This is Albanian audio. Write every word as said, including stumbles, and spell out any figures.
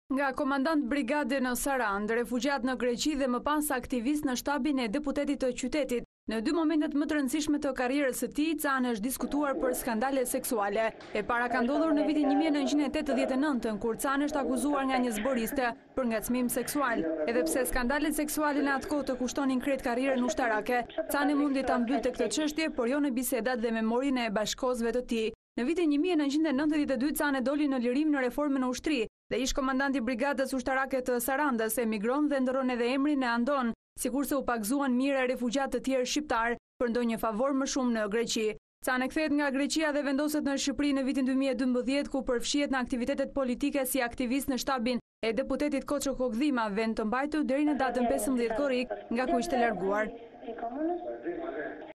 Nga komandant brigade në Sarandë, refugjat në Greqi dhe më pas aktivist në shtabin e deputetit të qytetit. Në dy momentet më të rëndësishme të karrierës së tij, Cane është diskutuar për skandale seksuale. E para ka ndodhur në vitin një mijë e nëntëqind e tetëdhjetë e nëntë, kur Cane është akuzuar nga një zboriste për ngacmim seksual. Edhe pse skandalet seksuale në atë kohë të kushtonin krejt karrierën ushtarake, Cane mundi ta mbyllte këtë çështje, por jo në bisedat dhe memorinë e bashkëkohësve të tij. Në vitin një mijë e nëntëqind e nëntëdhjetë e dy Cane doli në lirim në reformën në ushtri dhe ish komandanti brigadës ushtarake të Sarandës, emigron dhe ndron edhe emrin e Andon, sikurse u pagzuan mira refugjat të tjerë shqiptar për ndonjë favor më shumë në Greqi. Cane kthehet nga Greqia dhe vendoset në Shqipëri në vitin dy mijë e dymbëdhjetë, ku përfshihet në aktivitetet politike si aktivist në shtabin e deputetit Koço Kokdhima, vend të mbajtur deri në datën pesëmbëdhjetë korrik, nga ku ishte larguar.